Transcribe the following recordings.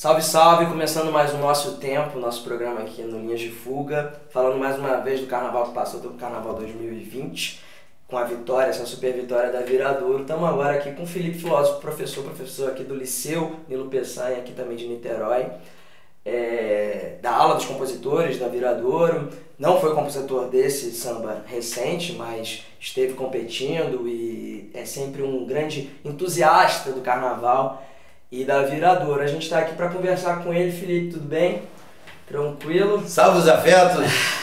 Salve, salve! Começando mais o nosso tempo, nosso programa aqui no Linhas de Fuga, falando mais uma vez do carnaval que passou, do carnaval 2020, com a vitória, essa super vitória da Viradouro. Estamos agora aqui com o Felipe Filósofo, professor aqui do Liceu Nilo Peçanha, aqui também de Niterói, da aula dos compositores da Viradouro. Não foi compositor desse samba recente, mas esteve competindo e é sempre um grande entusiasta do carnaval e da Viradouro. A gente está aqui para conversar com ele. Felipe, tudo bem? Tranquilo? Salve os afetos!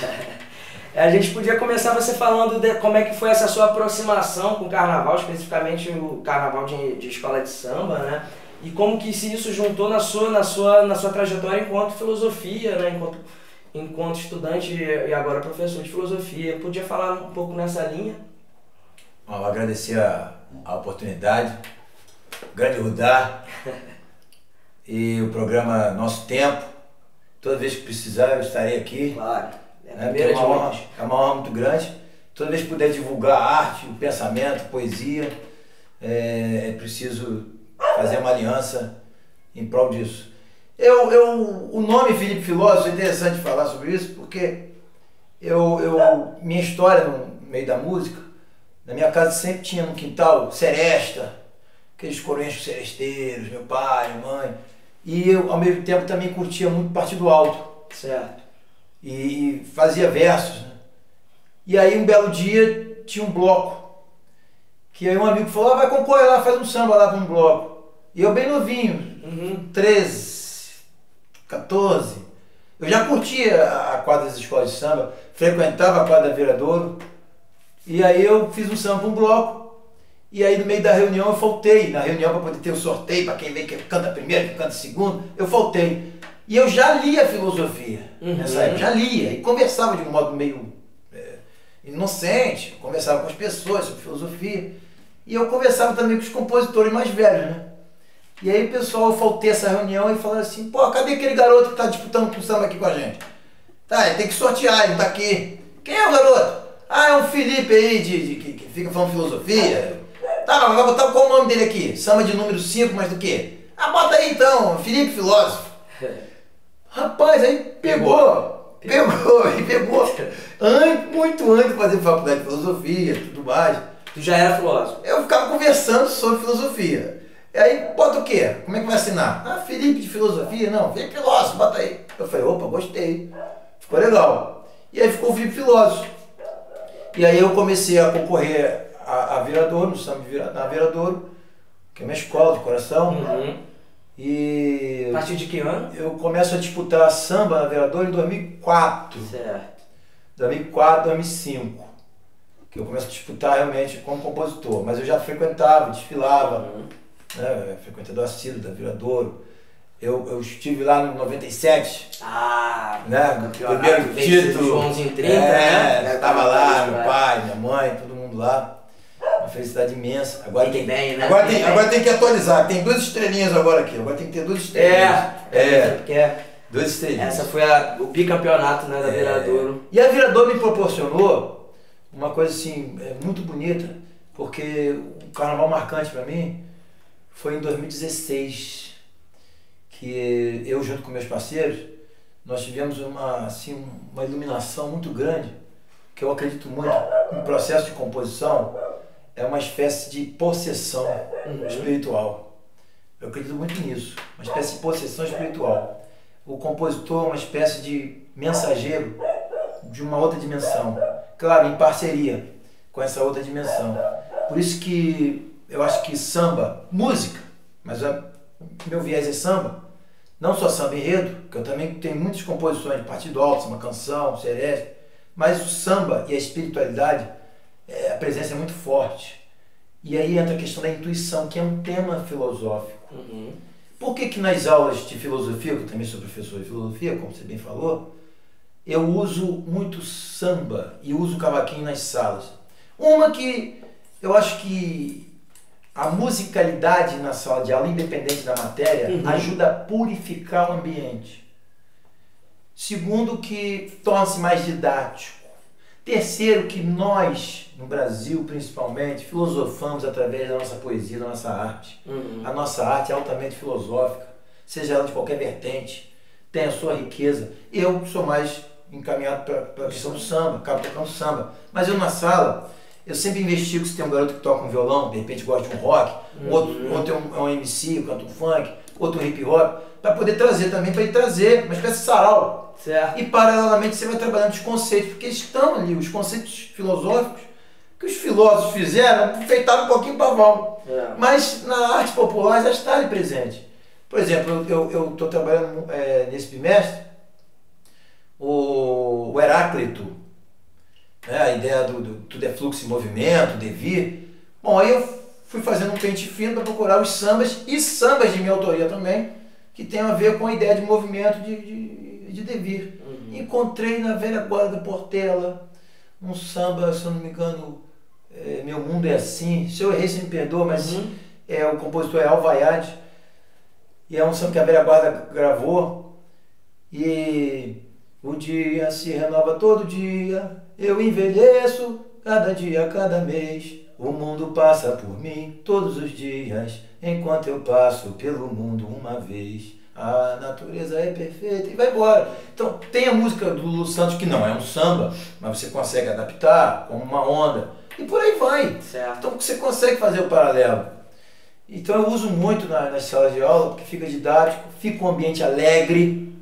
A gente podia começar você falando de como é que foi essa sua aproximação com o carnaval, especificamente o carnaval de escola de samba, né? E como que isso juntou na sua trajetória enquanto filosofia, né? Enquanto estudante e agora professor de filosofia. Podia falar um pouco nessa linha? Vou agradecer a oportunidade, o grande Rudá e o programa Nosso Tempo. Toda vez que precisar eu estarei aqui. Claro, é uma honra muito grande. Toda vez que puder divulgar a arte, o pensamento, a poesia, é preciso fazer uma aliança em prol disso. O nome Felipe Filósofo é interessante falar sobre isso, porque minha história no meio da música, na minha casa sempre tinha no quintal seresta, aqueles corinhos seresteiros, meu pai, minha mãe, e eu ao mesmo tempo também curtia muito Partido Alto. Certo. E fazia versos, né? E aí um belo dia tinha um bloco, que aí um amigo falou, vai concorrer lá, faz um samba lá para um bloco. E eu bem novinho, 13, 14, eu já curtia a quadra das escolas de samba, frequentava a quadra da Viradouro, e aí eu fiz um samba para um bloco, e aí no meio da reunião eu faltei, na reunião para poder ter o sorteio, para quem vem que canta primeiro, que canta segundo, eu faltei. E eu já lia filosofia, nessa época, já lia, e conversava de um modo meio inocente, conversava com as pessoas sobre filosofia, e eu conversava também com os compositores mais velhos, né? E aí, pessoal, eu faltei essa reunião e falaram assim, pô, cadê aquele garoto que tá disputando com o samba aqui com a gente? Tá, ele tem que sortear, ele não tá aqui. Quem é o garoto? Ah, é um Felipe aí, que fica falando filosofia. Tá, mas vai botar qual o nome dele aqui? Samba de número 5, mas do quê? Ah, bota aí então, Felipe Filósofo. Rapaz, aí pegou, muito antes de fazer faculdade de filosofia e tudo mais. Tu já era filósofo? Eu ficava conversando sobre filosofia. E aí, bota o quê? Como é que vai assinar? Ah, Felipe de filosofia? Não, Felipe Filósofo, bota aí. Eu falei, opa, gostei. Ficou legal. E aí ficou o Felipe Filósofo. E aí eu comecei a concorrer a Viradouro, no samba na Viradouro, que é minha escola de coração. E... A partir de que ano? Eu começo a disputar samba na Viradouro em 2004. Certo. 2004, 2005. Que eu começo a disputar realmente como compositor. Mas eu já frequentava, desfilava. Frequentador assíduo da Viradouro. Eu estive lá no 97. Né? Primeiro título. Joãozinho 30, né? Estava lá, meu pai, minha mãe, todo mundo lá. Uma felicidade imensa. Agora tem que atualizar. Tem 2 estrelinhas agora aqui. Agora tem que ter 2 estrelinhas. Porque 2 estrelinhas. Essa foi o bicampeonato, né, da Viradouro. E a Viradouro me proporcionou uma coisa assim, muito bonita, porque o carnaval marcante para mim foi em 2016, que eu junto com meus parceiros, nós tivemos uma iluminação muito grande, que eu acredito muito no processo de composição, é uma espécie de possessão espiritual. Eu acredito muito nisso, uma espécie de possessão espiritual. O compositor é uma espécie de mensageiro de uma outra dimensão, claro, em parceria com essa outra dimensão. Por isso que eu acho que samba, música, mas meu viés é samba, não só samba enredo, que eu também tenho muitas composições de Partido Alto, uma canção, sereste, mas o samba e a espiritualidade, a presença é muito forte. E aí entra a questão da intuição, que é um tema filosófico. Por que nas aulas de filosofia, que eu também sou professor de filosofia, como você bem falou, eu uso muito samba e uso o cavaquinho nas salas? Uma que eu acho que a musicalidade na sala de aula, independente da matéria, ajuda a purificar o ambiente. Segundo, que torna-se mais didático. Terceiro, que nós, no Brasil principalmente, filosofamos através da nossa poesia, da nossa arte. A nossa arte é altamente filosófica. seja ela de qualquer vertente, tem a sua riqueza. Eu sou mais encaminhado para a questão do samba, acabo tocando samba. Mas eu na sala, eu sempre investigo se tem um garoto que toca um violão, de repente gosta de um rock, outro é um MC, canta um funk, outro um hip hop, para poder trazer também, para ele trazer uma espécie de sarau. Certo. E paralelamente você vai trabalhando os conceitos, porque estão ali, os conceitos filosóficos que os filósofos fizeram, feitaram um pouquinho pavão. Mas na arte popular já está ali presente. Por exemplo, eu estou trabalhando nesse bimestre o Heráclito, né, a ideia do tudo é fluxo e movimento, devir. Bom, aí eu fui fazendo um pente fino para procurar os sambas, e sambas de minha autoria também, que tem a ver com a ideia de movimento de devir. Encontrei na velha guarda Portela um samba, se eu não me engano, Meu Mundo é Assim. Se eu errei, você me perdoa, mas o compositor é Alvaiade, e é um samba que a velha guarda gravou. E o dia se renova todo dia, eu envelheço cada dia, cada mês. O mundo passa por mim todos os dias, enquanto eu passo pelo mundo uma vez. A natureza é perfeita, e vai embora. Então tem a música do Lulu Santos, que não é um samba, mas você consegue adaptar como uma onda, e por aí vai. Certo. Então você consegue fazer o paralelo. Então eu uso muito nas salas de aula, porque fica didático, fica um ambiente alegre,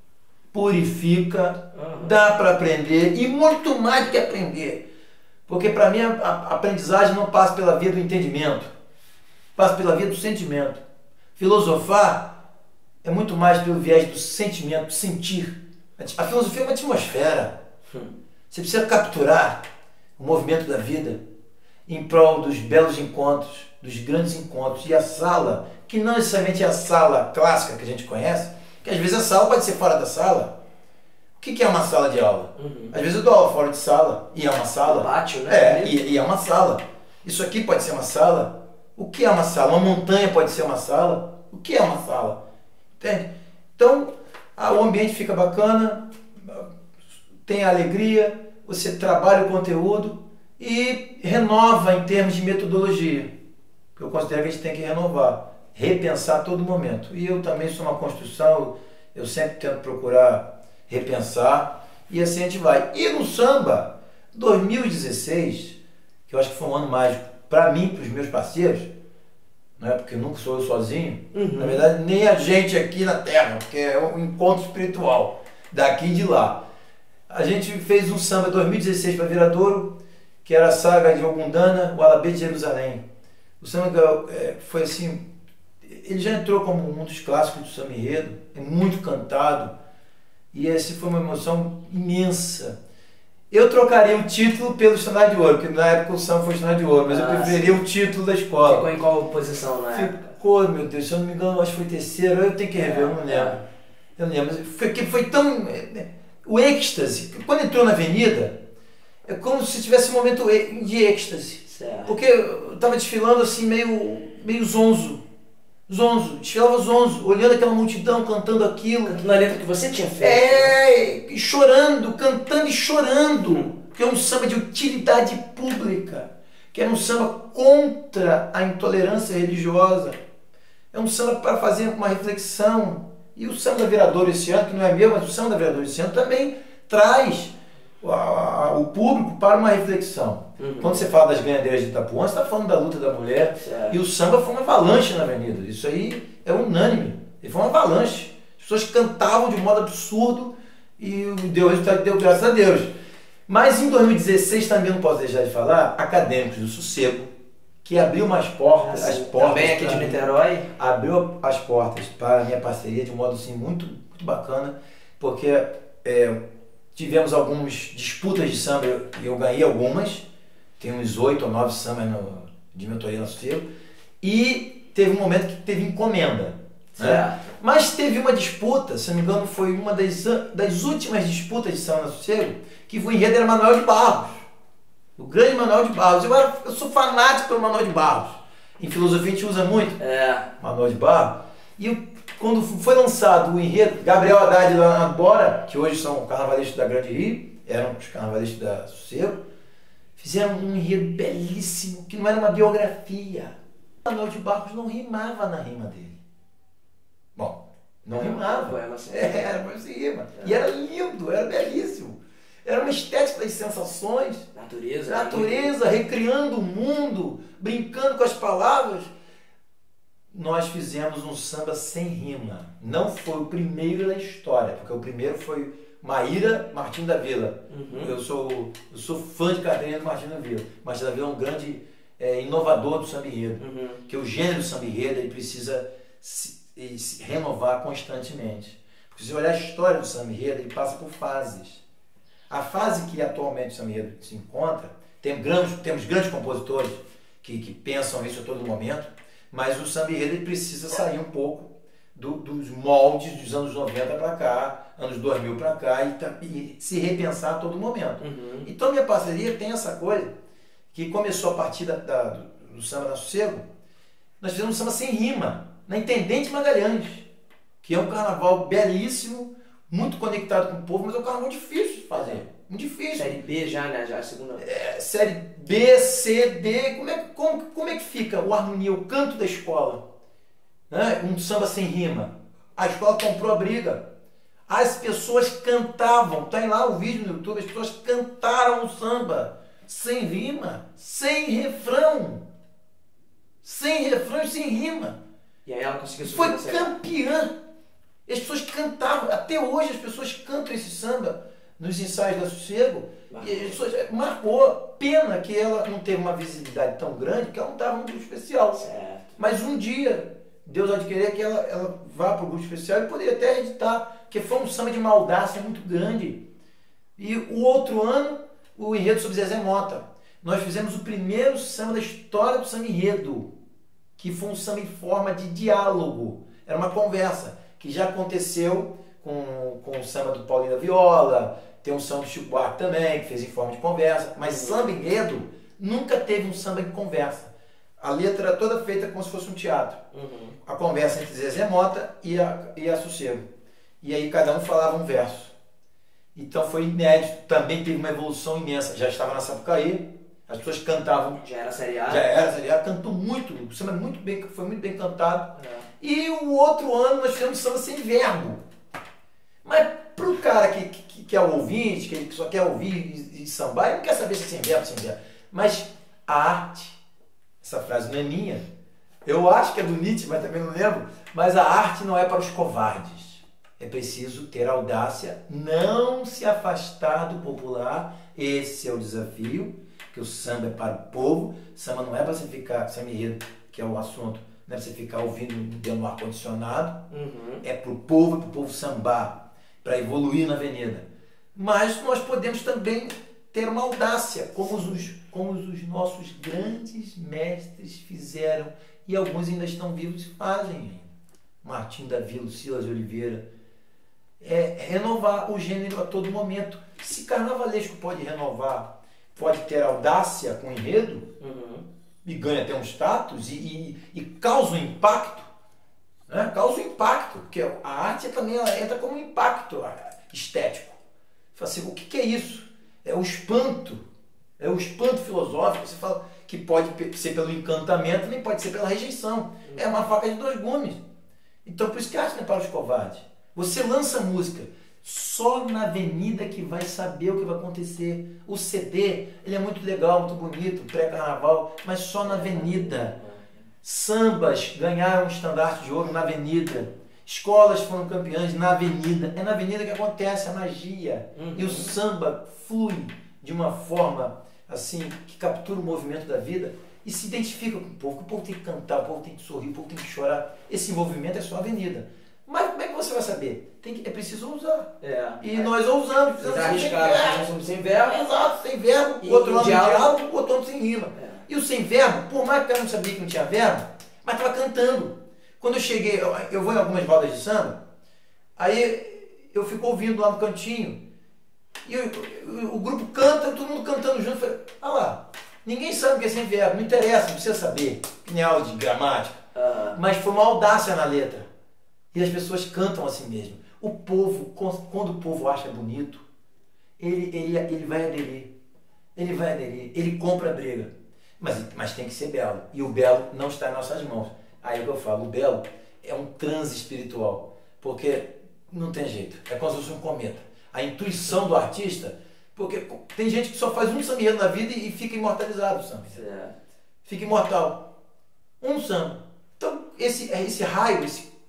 purifica, dá para aprender, e muito mais do que aprender. Porque para mim a aprendizagem não passa pela via do entendimento, passa pela via do sentimento. Filosofar é muito mais pelo viés do sentimento, do sentir. A filosofia é uma atmosfera. Você precisa capturar o movimento da vida em prol dos belos encontros, dos grandes encontros. E a sala, que não necessariamente é a sala clássica que a gente conhece, que às vezes a sala pode ser fora da sala. O que é uma sala de aula? Às vezes eu dou aula fora de sala, e é uma sala. Pátio, né? E é uma sala. Isso aqui pode ser uma sala. O que é uma sala? Uma montanha pode ser uma sala. O que é uma sala? Entende? Então, o ambiente fica bacana, tem alegria, você trabalha o conteúdo e renova em termos de metodologia. Eu considero que a gente tem que renovar, repensar a todo momento. E eu também sou uma construção, eu sempre tento procurar repensar, e assim a gente vai. E no samba, 2016, que eu acho que foi um ano mágico para mim, para os meus parceiros, não é porque nunca sou eu sozinho, na verdade nem a gente aqui na Terra, porque é um encontro espiritual, daqui e de lá. A gente fez um samba 2016 para Viradouro, que era a saga de Ogundana, o Alabê de Jerusalém. O samba foi assim, ele já entrou como um dos clássicos do samba enredo, é muito cantado, e essa foi uma emoção imensa. Eu trocaria o título pelo Estandarte de Ouro, porque na época o samba foi Estandarte de Ouro, mas eu preferiria o título da escola. Ficou em qual posição na época? Ficou, meu Deus, se eu não me engano, acho que foi terceiro, eu tenho que rever, eu não lembro. Eu não lembro, mas foi tão... O êxtase, quando entrou na avenida, é como se tivesse um momento de êxtase. Certo. Porque eu estava desfilando assim, meio zonzo. Desfilava zonzo, olhando aquela multidão, cantando aquilo. Cantando a letra que você tinha feito. E chorando, cantando e chorando. Que é um samba de utilidade pública. Que é um samba contra a intolerância religiosa. É um samba para fazer uma reflexão. E o samba da Viradouro esse ano, que não é meu, mas o samba da Viradouro esse ano também traz o público para uma reflexão. Quando você fala das ganhadeiras de Itapuã, você está falando da luta da mulher. Certo. E o samba foi uma avalanche na avenida. Isso aí é unânime. Ele foi uma avalanche. As pessoas cantavam de modo absurdo e deu resultado, deu graças a Deus. Mas em 2016 também não posso deixar de falar, Acadêmicos do Sossego, que abriu umas portas, as portas também aqui de Niterói. Abriu as portas para a minha parceria de um modo assim, muito, muito bacana, porque tivemos algumas disputas de samba, eu ganhei algumas, tem uns 8 ou 9 sambas de minha autoria no Sossego, e teve um momento que teve encomenda. Né? Mas teve uma disputa, se não me engano foi uma das últimas disputas de samba no Sossego, que o enredo era Manuel de Barros, o grande Manuel de Barros. Eu sou fanático pelo Manuel de Barros. Em filosofia a gente usa muito Manuel de Barros. E quando foi lançado o enredo, Gabriel Haddad lá na Bora, que hoje são carnavalistas da Grande Rio, eram os carnavalistas da Sossego, fizeram um enredo belíssimo, que não era uma biografia. Manuel de Barros não rimava na rima dele. Bom, Não rimava. Poema sem Era poema sem rima. E era lindo, era belíssimo. Era uma estética das sensações. Natureza, recriando o mundo, brincando com as palavras. Nós fizemos um samba sem rima. Não foi o primeiro da história, porque o primeiro foi Maíra Martins da Vila. Eu sou fã de carreira do Martins da Vila. Martins da Vila é um grande inovador do samba enredo. Que o gênero do samba enredo ele precisa se renovar constantemente. Porque se você olhar a história do samba enredo, ele passa por fases. A fase que atualmente o samba enredo se encontra, temos grandes compositores que pensam isso a todo momento, mas o samba enredo ele precisa sair um pouco dos moldes dos anos 90 para cá, anos 2000 para cá, e se repensar a todo momento. Então a minha parceria tem essa coisa, que começou a partir do samba na Sossego. Nós fizemos um samba sem rima, na Intendente Magalhães, que é um carnaval belíssimo, muito conectado com o povo, mas é um carnaval difícil de fazer. Muito difícil. Série B já, né? Já a segunda. Série B, C, D. Como é que fica o harmonia, o canto da escola? Né? Um samba sem rima. A escola comprou a briga. As pessoas cantavam. Tem lá o vídeo no YouTube. As pessoas cantaram o samba sem rima, sem refrão. Sem refrão e sem rima. E aí ela conseguiu subir. Foi campeã. As pessoas cantavam. Até hoje as pessoas cantam esse samba nos ensaios da Sossego. E as pessoas, marcou. Pena que ela não teve uma visibilidade tão grande que ela não estava no grupo especial. Certo. Mas um dia, Deus há de querer que ela vá para o grupo especial e poderia até editar, porque foi um samba de uma audácia muito grande. E o outro ano, o enredo sobre Zezé Mota. Nós fizemos o primeiro samba da história do samba enredo, que foi um samba em forma de diálogo. Era uma conversa, que já aconteceu com o samba do Paulinho da Viola, tem um samba do Chico Buarque também, que fez em forma de conversa, mas samba enredo nunca teve um samba em conversa. A letra era toda feita como se fosse um teatro. A conversa entre Zezé Mota e a Sossego. E aí cada um falava um verso. Então foi inédito, também teve uma evolução imensa. Já estava na Sapucaí, as pessoas cantavam. Já era Série A? Já era Série A, cantou muito, o samba foi muito bem cantado. E o outro ano nós fizemos samba sem verbo. Mas para o cara que é o ouvinte, que só quer ouvir e sambar, ele não quer saber se é sem verbo, sem verbo. Mas a arte, essa frase não é minha, eu acho que é do Nietzsche, mas também não lembro, mas a arte não é para os covardes. É preciso ter audácia, não se afastar do popular, esse é o desafio, que o samba é para o povo, samba não é para você ficar, samba enredo, que é o assunto, não é para você ficar ouvindo dentro do ar-condicionado, é para o povo sambar, para evoluir na avenida. Mas nós podemos também ter uma audácia, como os nossos grandes mestres fizeram, e alguns ainda estão vivos e fazem. Martim da Vila, Silas de Oliveira. Renovar o gênero a todo momento. Se carnavalesco pode renovar, pode ter audácia com enredo, e ganha até um status, e causa um impacto, né? Causa um impacto, porque a arte também entra como um impacto estético. Fala assim, o que é isso? É o espanto filosófico. Você fala que pode ser pelo encantamento, nem pode ser pela rejeição. É uma faca de dois gumes. Então por isso que a arte não é para os covardes. Você lança música, só na avenida que vai saber o que vai acontecer. O CD, ele é muito legal, muito bonito, pré-carnaval, mas só na avenida. Sambas ganharam um estandarte de ouro na avenida. Escolas foram campeãs na avenida. É na avenida que acontece a magia. E o samba flui de uma forma assim que captura o movimento da vida e se identifica com o povo. O povo tem que cantar, o povo tem que sorrir, o povo tem que chorar. Esse envolvimento é só a avenida. Mas como é que você vai saber? É preciso usar. E nós ousamos. Vocês arriscaram, sem verbo. Exato, sem verbo. O outro ano diálogo, o outro ano sem rima. E o sem verbo, por mais que o cara não sabia que não tinha verbo, mas estava cantando. Quando eu cheguei, eu vou em algumas rodas de samba, aí eu fico ouvindo lá no cantinho, e o grupo canta, todo mundo cantando junto. Eu falei, lá, ninguém sabe o que é sem verbo, não interessa, não precisa saber, que nem aula de gramática. Mas foi uma audácia na letra. E as pessoas cantam assim mesmo. O povo, quando o povo acha bonito, ele vai aderir. Ele vai aderir, ele compra a briga. Mas tem que ser belo. E o belo não está em nossas mãos. Aí é o que eu falo, o belo é um transe espiritual. porque não tem jeito, é como se fosse um cometa. A intuição do artista, porque tem gente que só faz um samba enredo na vida e fica imortalizado o samba. Fica imortal. Um samba. Então, esse raio,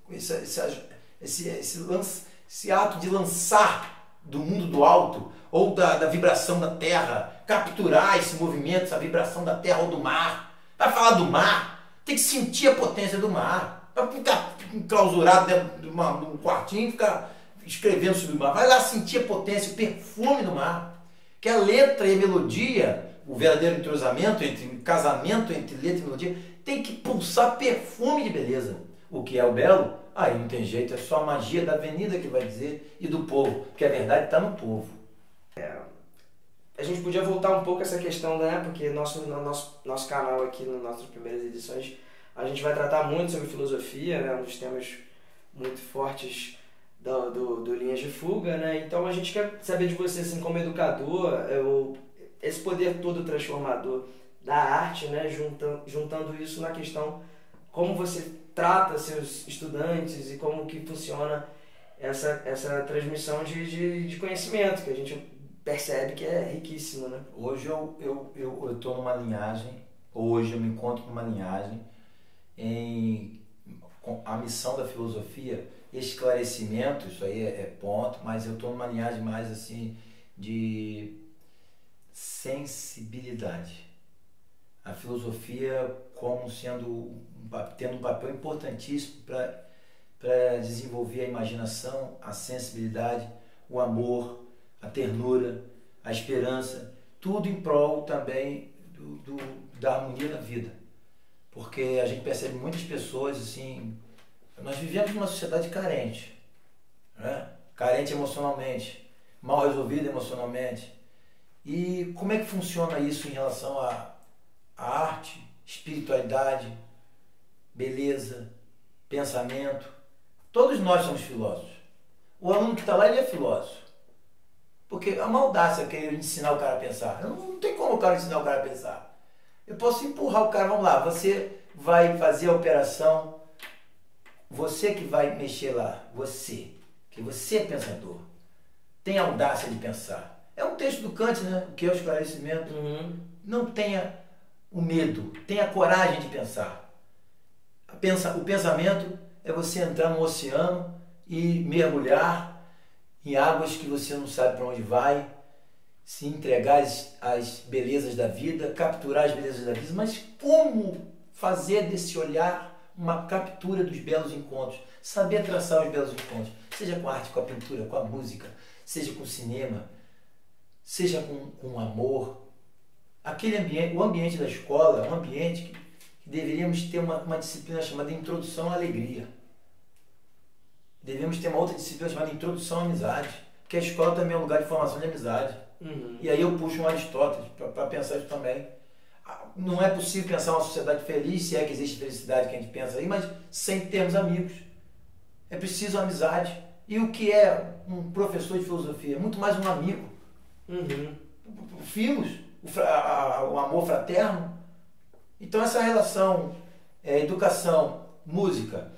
esse ato de lançar do mundo do alto, ou da vibração da terra, capturar esse movimento, essa vibração da terra ou do mar. Vai falar do mar, tem que sentir a potência do mar. Vai ficar enclausurado dentro de um quartinho e ficar escrevendo sobre o mar. Vai lá sentir a potência, o perfume do mar. Que a letra e a melodia, o verdadeiro entrosamento, casamento entre letra e melodia, tem que pulsar perfume de beleza. O que é o belo? Aí não tem jeito, é só a magia da avenida que vai dizer e do povo, porque a verdade está no povo. A gente podia voltar um pouco a essa questão, né? Porque nosso canal aqui, nas nossas primeiras edições, a gente vai tratar muito sobre filosofia, né? Um dos temas muito fortes do Linhas de Fuga, né? Então a gente quer saber de você, assim, como educador, esse poder todo transformador da arte, né? Juntando isso na questão como você trata seus estudantes e como que funciona essa transmissão de conhecimento, que a gente percebe que é riquíssimo, né? Hoje eu estou numa linhagem, hoje eu me encontro numa linhagem com a missão da filosofia, esclarecimento, isso aí é ponto, mas eu estou numa linhagem mais assim de sensibilidade. A filosofia como tendo um papel importantíssimo para desenvolver a imaginação, a sensibilidade, o amor, a ternura, a esperança, tudo em prol também da harmonia da vida. Porque a gente percebe muitas pessoas assim, nós vivemos numa sociedade carente, né? Carente emocionalmente, mal resolvida emocionalmente. E como é que funciona isso em relação à arte, espiritualidade, beleza, pensamento? Todos nós somos filósofos. O aluno que está lá, ele é filósofo. Porque a maldade é querer ensinar o cara a pensar. Não tem como o cara ensinar o cara a pensar. Eu posso empurrar o cara, vamos lá, você vai fazer a operação, você que vai mexer lá, que você é pensador, tem audácia de pensar. É um texto do Kant, né? O que é o esclarecimento. Não tenha o medo, tenha coragem de pensar. O pensamento é você entrar no oceano e mergulhar em águas que você não sabe para onde vai, se entregar às belezas da vida, capturar as belezas da vida, mas como fazer desse olhar uma captura dos belos encontros, saber traçar os belos encontros, seja com a arte, com a pintura, com a música, seja com o cinema, seja com o amor. Aquele ambiente, o ambiente da escola é um ambiente que deveríamos ter uma disciplina chamada Introdução à Alegria. Devemos ter uma outra disciplina chamada Introdução à Amizade, porque a escola também é um lugar de formação de amizade. E aí eu puxo um Aristóteles para pensar isso também. Não é possível pensar uma sociedade feliz, se é que existe felicidade que a gente pensa aí, mas sem termos amigos. É preciso amizade. E o que é um professor de filosofia? Muito mais um amigo. Filhos, o amor fraterno. Então essa relação, educação, música,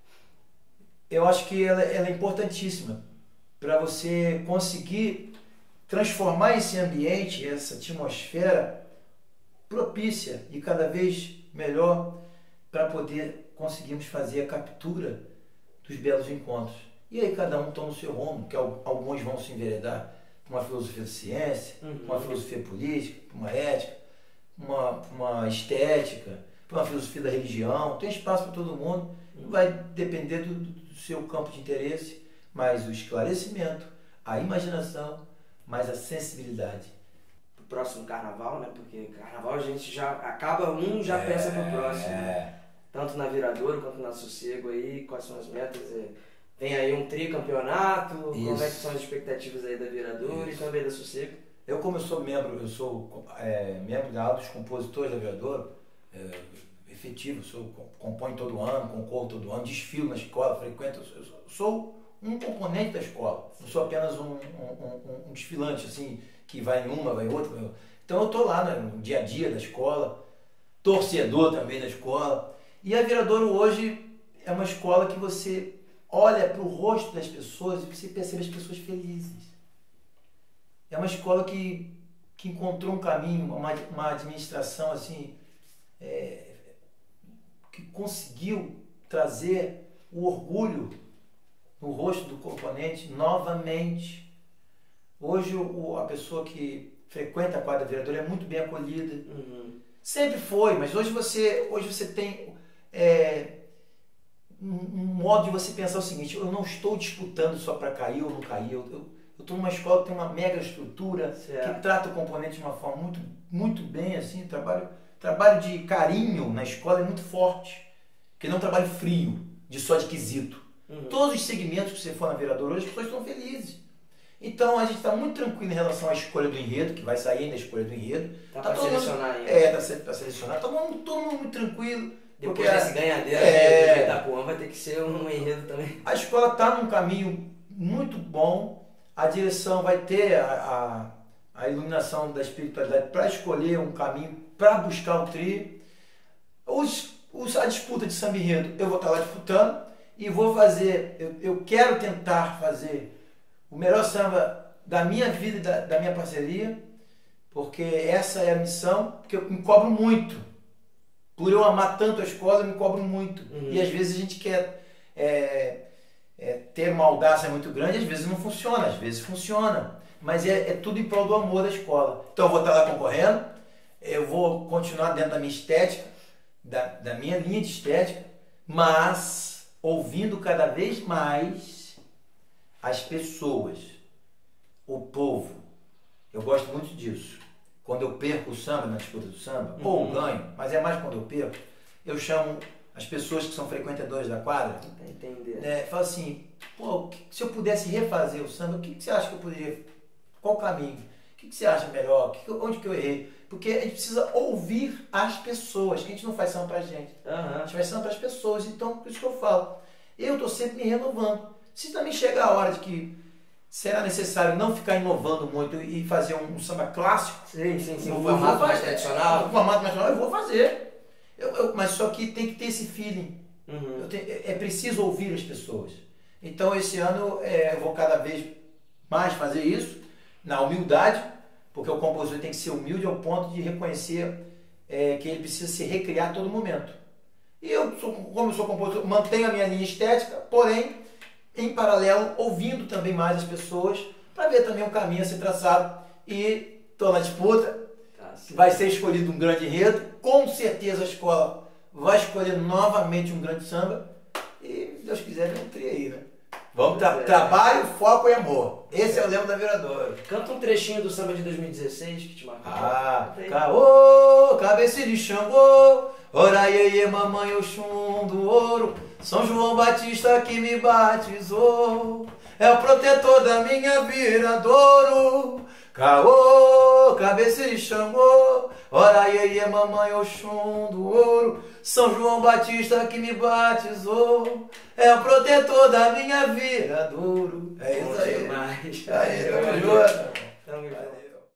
eu acho que ela é importantíssima para você conseguir transformar esse ambiente, essa atmosfera propícia e cada vez melhor para poder conseguirmos fazer a captura dos belos encontros. E aí cada um toma o seu rumo, que alguns vão se enveredar para uma filosofia da ciência, uma filosofia política, uma ética, uma estética, para uma filosofia da religião. Tem espaço para todo mundo, vai depender do seu campo de interesse, mas o esclarecimento, a imaginação, mais a sensibilidade. Pro próximo carnaval, né? Porque carnaval a gente já acaba já pensa pro próximo. Tanto na Viradouro quanto na Sossego aí, quais são as metas? Vem aí um tricampeonato, como é que são as expectativas aí da Viradouro e também da Sossego? Como eu sou membro da Ala dos Compositores da Viradouro, efetivo, componho todo ano, concorro todo ano, desfilo na escola, frequento, eu sou um componente da escola, não sou apenas um desfilante assim, que vai em uma, vai em outra. Então eu estou lá no dia a dia da escola, torcedor também da escola. E a Viradouro hoje é uma escola que você olha para o rosto das pessoas e você percebe as pessoas felizes. É uma escola que encontrou um caminho, uma administração assim, que conseguiu trazer o orgulho no rosto do componente novamente. Hoje a pessoa que frequenta a quadra vereadora é muito bem acolhida. Uhum. Sempre foi, mas hoje você tem um modo de você pensar o seguinte: eu não estou disputando só para cair ou não cair. Eu estou numa escola que tem uma mega estrutura, certo, que trata o componente de uma forma muito, muito bem, assim, trabalho de carinho na escola é muito forte, que não é um trabalho frio, só de quesito. Uhum. Todos os segmentos que você for na vereadora hoje, as pessoas estão felizes. Então a gente está muito tranquilo em relação à escolha do enredo, que vai sair ainda a escolha do enredo. Tá para selecionar ainda. Tá selecionado. Todo mundo muito tranquilo. Depois desse ganhadeiro de Itapuã vai ter que ser um enredo também. A escola está num caminho muito bom. A direção vai ter a iluminação da espiritualidade para escolher um caminho, para buscar o tri. A disputa de samba enredo, eu vou estar lá disputando e vou fazer, eu quero tentar fazer o melhor samba da minha vida e da minha parceria, porque essa é a missão, porque eu me cobro muito. Por eu amar tanto a escola, eu me cobro muito. Uhum. E às vezes a gente quer ter uma audácia muito grande, às vezes não funciona, às vezes funciona. Mas é tudo em prol do amor da escola. Então eu vou estar lá concorrendo, eu vou continuar dentro da minha estética, da minha linha de estética, mas ouvindo cada vez mais as pessoas, o povo. Eu gosto muito disso. Quando eu perco o samba, na disputa do samba, ou ganho, mas é mais quando eu perco, eu chamo as pessoas que são frequentadoras da quadra, falo assim, pô, se eu pudesse refazer o samba, o que você acha que eu poderia, qual caminho? O que você acha melhor? Onde que eu errei? Porque a gente precisa ouvir as pessoas, que a gente não faz samba pra gente. A gente faz samba para as pessoas, então por isso que eu falo. Eu estou sempre me renovando. Se também chegar a hora de que será necessário não ficar inovando muito e fazer um samba clássico, um formato mais tradicional. Um formato mais tradicional, eu vou fazer. Mas só que tem que ter esse feeling. É preciso ouvir as pessoas. Então esse ano eu vou cada vez mais fazer isso, na humildade, porque o compositor tem que ser humilde ao ponto de reconhecer que ele precisa se recriar a todo momento. E como eu sou compositor, mantenho a minha linha estética, porém, em paralelo, ouvindo também mais as pessoas, para ver também um caminho a ser traçado. E estou na disputa, vai ser escolhido um grande enredo, com certeza a escola vai escolher novamente um grande samba, e Deus quiser, vem um tri aí, né? Vamos, trabalho, foco e amor. Esse é o lema da vereadora. Canta um trechinho do samba de 2016 que te marcou. Caô, cabeça de Xangô, ora iê, mamãe Oxum do ouro, São João Batista que me batizou, é o protetor da minha viradouro. Caô, cabeça de Xangô, ora iê, mamãe Oxum do ouro, São João Batista que me batizou, é o protetor da minha viradouro. É isso aí. Demais. Aí, tamo junto.